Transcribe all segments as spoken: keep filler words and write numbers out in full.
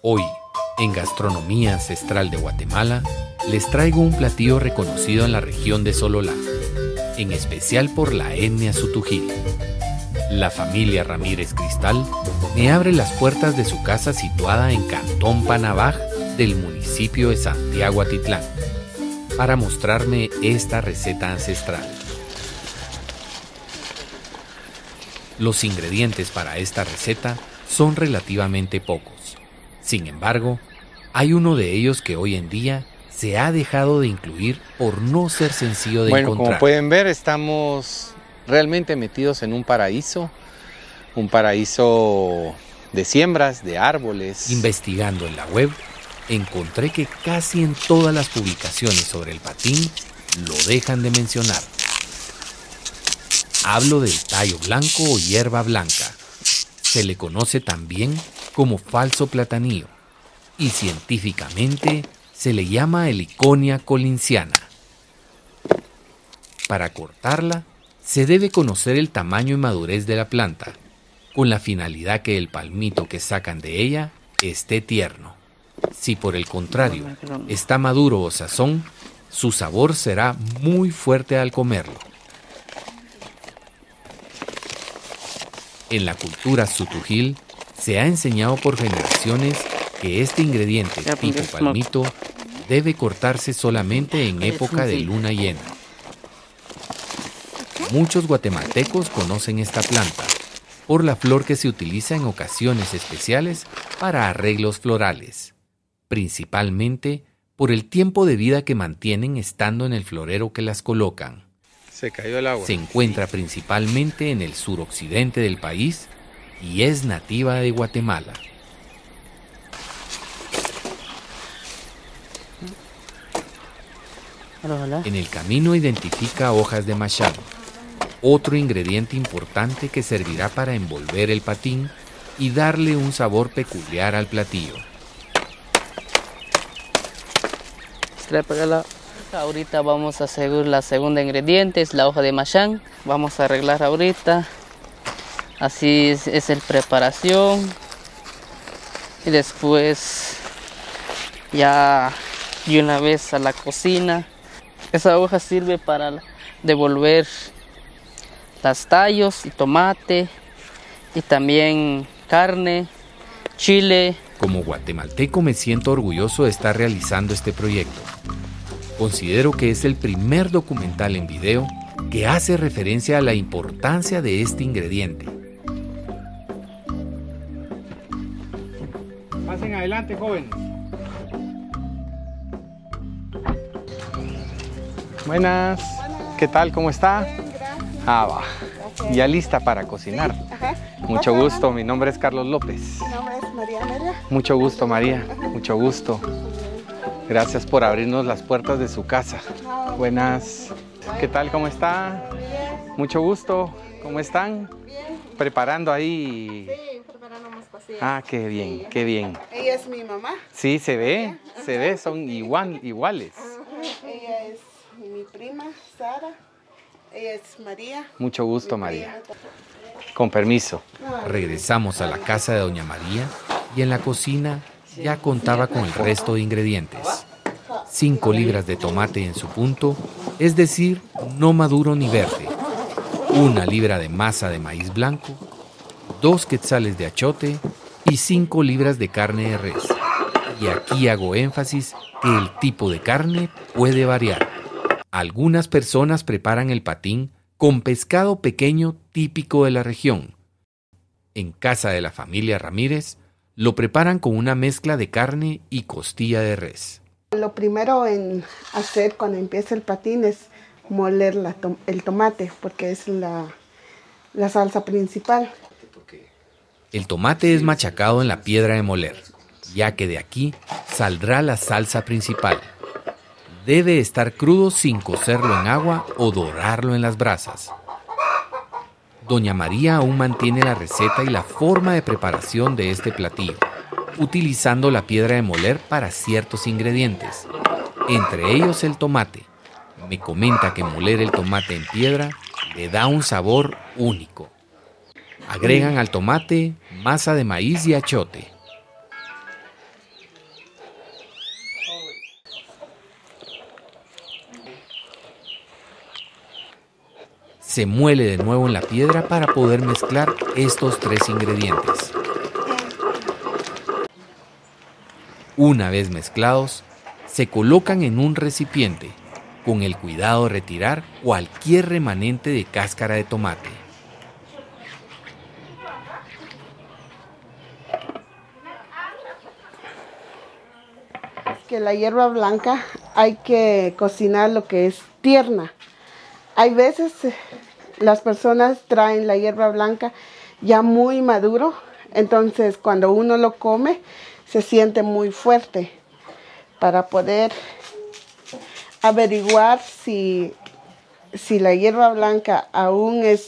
Hoy, en Gastronomía Ancestral de Guatemala, les traigo un platillo reconocido en la región de Sololá, en especial por la etnia Sutujil. La familia Ramírez Cristal me abre las puertas de su casa situada en Cantón Panabaj del municipio de Santiago Atitlán, para mostrarme esta receta ancestral. Los ingredientes para esta receta son relativamente pocos. Sin embargo, hay uno de ellos que hoy en día se ha dejado de incluir por no ser sencillo de bueno, encontrar. Como pueden ver, estamos realmente metidos en un paraíso, un paraíso de siembras, de árboles. Investigando en la web, encontré que casi en todas las publicaciones sobre el patín lo dejan de mencionar. Hablo del tallo blanco o hierba blanca. Se le conoce también como falso platanillo y científicamente se le llama Heliconia colinciana. Para cortarla, se debe conocer el tamaño y madurez de la planta, con la finalidad que el palmito que sacan de ella esté tierno. Si por el contrario está maduro o sazón, su sabor será muy fuerte al comerlo. En la cultura Sutujil se ha enseñado por generaciones que este ingrediente tipo palmito debe cortarse solamente en época de luna llena. Muchos guatemaltecos conocen esta planta por la flor que se utiliza en ocasiones especiales para arreglos florales, principalmente por el tiempo de vida que mantienen estando en el florero que las colocan. Se cayó el agua. Se encuentra principalmente en el suroccidente del país y es nativa de Guatemala. En el camino identifica hojas de machán, otro ingrediente importante que servirá para envolver el patín y darle un sabor peculiar al platillo. Ahorita vamos a hacer la segunda ingrediente, es la hoja de machán. Vamos a arreglar ahorita. Así es, es el preparación. Y después ya de una vez a la cocina. Esa hoja sirve para devolver los tallos y tomate y también carne, chile. Como guatemalteco me siento orgulloso de estar realizando este proyecto. Considero que es el primer documental en video que hace referencia a la importancia de este ingrediente. Pasen adelante, jóvenes. Buenas. Buenas. ¿Qué tal? ¿Cómo está? Bien, gracias. Ah, va. Gracias. Ya lista para cocinar. Sí, ajá. Mucho gusto. Mi nombre es Carlos López. Mi nombre es María Amelia. Mucho gusto, María. Mucho gusto. Gracias por abrirnos las puertas de su casa. Buenas. ¿Qué tal? ¿Cómo está? Bien. Mucho gusto. ¿Cómo están? Bien. Preparando ahí. Sí, preparando unas cosillas. Ah, qué bien, Sí. qué bien. Ella es mi mamá. Sí, se ve, se ve, son igual, iguales. Ajá. Ella es mi prima, Sara. Ella es María. Mucho gusto, Mi María. prima. Con permiso. Regresamos a la casa de doña María y en la cocina ya contaba con el resto de ingredientes. cinco libras de tomate en su punto, es decir, no maduro ni verde. Una libra de masa de maíz blanco, dos quetzales de achote y cinco libras de carne de res. Y aquí hago énfasis que el tipo de carne puede variar. Algunas personas preparan el patín con pescado pequeño típico de la región. En casa de la familia Ramírez, lo preparan con una mezcla de carne y costilla de res. Lo primero en hacer cuando empieza el patín es moler la tom- el tomate, porque es la, la salsa principal. El tomate es machacado en la piedra de moler, ya que de aquí saldrá la salsa principal. Debe estar crudo sin cocerlo en agua o dorarlo en las brasas. Doña María aún mantiene la receta y la forma de preparación de este platillo, utilizando la piedra de moler para ciertos ingredientes, entre ellos el tomate. Me comenta que moler el tomate en piedra le da un sabor único. Agregan al tomate masa de maíz y achote. Se muele de nuevo en la piedra para poder mezclar estos tres ingredientes. Una vez mezclados, se colocan en un recipiente, con el cuidado de retirar cualquier remanente de cáscara de tomate. Que la hierba blanca hay que cocinar lo que es tierna. Hay veces las personas traen la hierba blanca ya muy maduro, entonces cuando uno lo come se siente muy fuerte. Para poder averiguar si, si la hierba blanca aún es,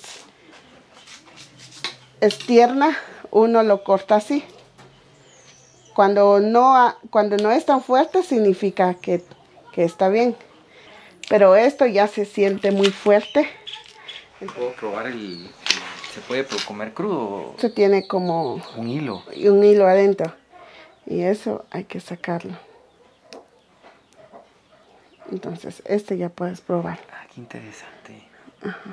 es tierna, uno lo corta así. Cuando no, cuando no es tan fuerte significa que, que está bien. Pero esto ya se siente muy fuerte. ¿Puedo probar el... ¿Se puede comer crudo? Eso tiene como... Un hilo. Y un hilo adentro. Y eso hay que sacarlo. Entonces, este ya puedes probar. Ah, qué interesante. Ajá.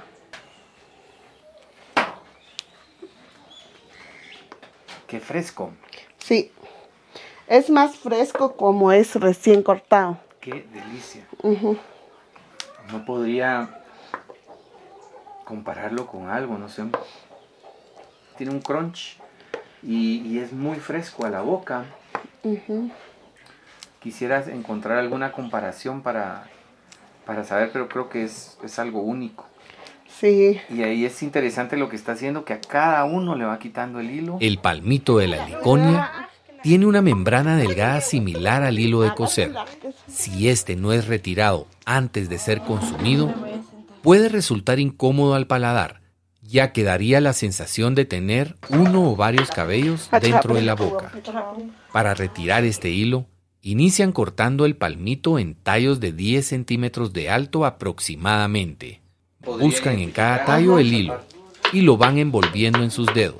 Qué fresco. Sí. Es más fresco como es recién cortado. Qué delicia. Uh-huh. No podría compararlo con algo, no sé. Tiene un crunch y, y es muy fresco a la boca. Uh-huh. Quisieras encontrar alguna comparación para, para saber, pero creo que es, es algo único. Sí. Y ahí es interesante lo que está haciendo, que a cada uno le va quitando el hilo. El palmito de la heliconia tiene una membrana delgada similar al hilo de coser. Si este no es retirado antes de ser consumido, puede resultar incómodo al paladar, ya que daría la sensación de tener uno o varios cabellos dentro de la boca. Para retirar este hilo, inician cortando el palmito en tallos de diez centímetros de alto aproximadamente. Buscan en cada tallo el hilo y lo van envolviendo en sus dedos.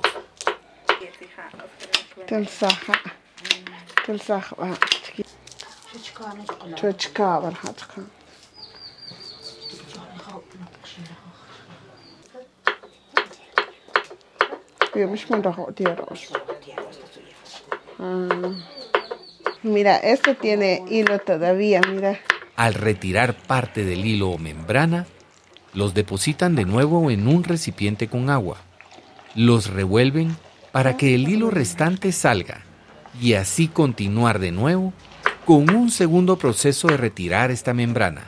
Mira, esto tiene hilo todavía, mira. Al retirar parte del hilo o membrana, los depositan de nuevo en un recipiente con agua. Los revuelven para que el hilo restante salga y así continuar de nuevo con un segundo proceso de retirar esta membrana.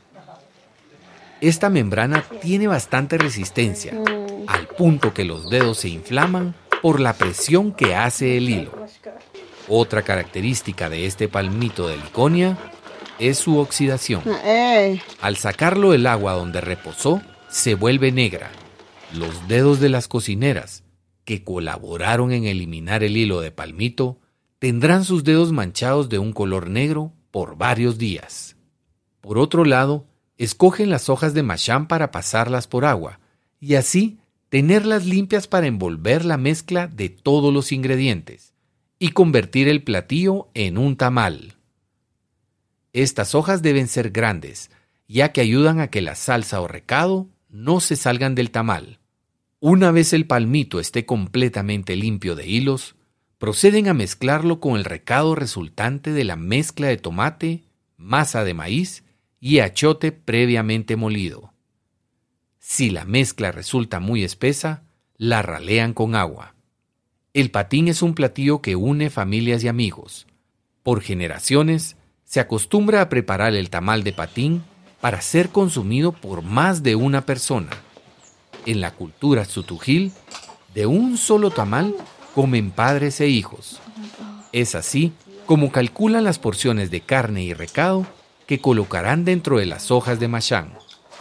Esta membrana tiene bastante resistencia, al punto que los dedos se inflaman por la presión que hace el hilo. Otra característica de este palmito de heliconia es su oxidación. Al sacarlo del agua donde reposó, se vuelve negra. Los dedos de las cocineras, que colaboraron en eliminar el hilo de palmito, tendrán sus dedos manchados de un color negro por varios días. Por otro lado, escogen las hojas de mashán para pasarlas por agua y así tenerlas limpias para envolver la mezcla de todos los ingredientes y convertir el platillo en un tamal. Estas hojas deben ser grandes, ya que ayudan a que la salsa o recado no se salgan del tamal. Una vez el palmito esté completamente limpio de hilos, proceden a mezclarlo con el recado resultante de la mezcla de tomate, masa de maíz y achiote previamente molido. Si la mezcla resulta muy espesa, la ralean con agua. El patín es un platillo que une familias y amigos. Por generaciones, se acostumbra a preparar el tamal de patín para ser consumido por más de una persona. En la cultura Xutujil, de un solo tamal comen padres e hijos. Es así como calculan las porciones de carne y recado que colocarán dentro de las hojas de mashán.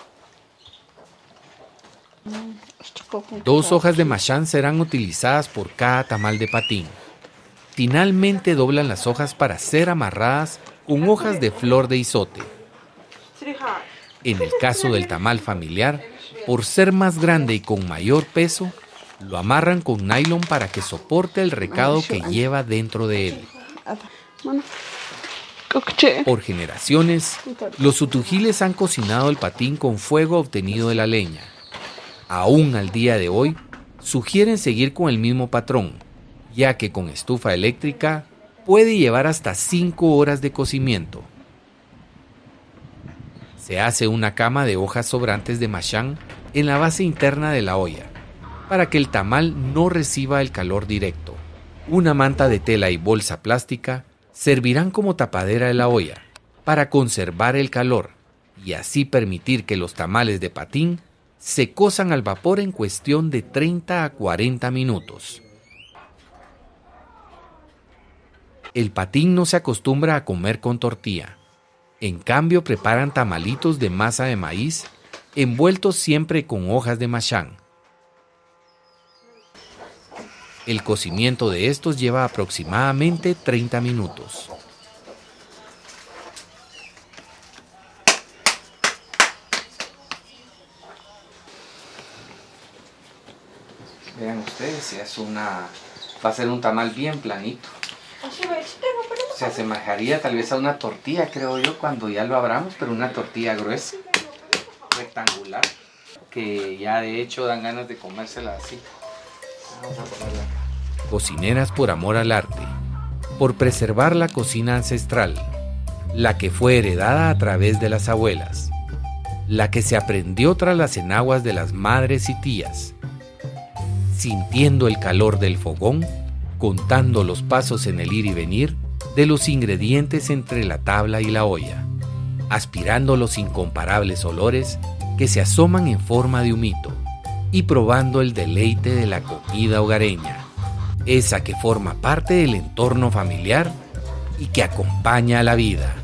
Dos hojas de mashán serán utilizadas por cada tamal de patín. Finalmente doblan las hojas para ser amarradas con hojas de flor de izote. En el caso del tamal familiar, por ser más grande y con mayor peso, lo amarran con nylon para que soporte el recado que lleva dentro de él. Por generaciones, los xutujiles han cocinado el patín con fuego obtenido de la leña. Aún al día de hoy, sugieren seguir con el mismo patrón, ya que con estufa eléctrica puede llevar hasta cinco horas de cocimiento. Se hace una cama de hojas sobrantes de machán en la base interna de la olla, para que el tamal no reciba el calor directo. Una manta de tela y bolsa plástica servirán como tapadera de la olla, para conservar el calor y así permitir que los tamales de patín se cozan al vapor en cuestión de treinta a cuarenta minutos. El patín no se acostumbra a comer con tortilla. En cambio, preparan tamalitos de masa de maíz, envueltos siempre con hojas de machán. El cocimiento de estos lleva aproximadamente treinta minutos. Vean ustedes, es una, va a ser un tamal bien planito. Se asemejaría tal vez a una tortilla, creo yo, cuando ya lo abramos, pero una tortilla gruesa, rectangular, que ya de hecho dan ganas de comérsela así. Vamos a ponerla acá. Cocineras por amor al arte, por preservar la cocina ancestral, la que fue heredada a través de las abuelas, la que se aprendió tras las enaguas de las madres y tías, sintiendo el calor del fogón, contando los pasos en el ir y venir de los ingredientes entre la tabla y la olla, aspirando los incomparables olores que se asoman en forma de humito y probando el deleite de la comida hogareña, esa que forma parte del entorno familiar y que acompaña a la vida.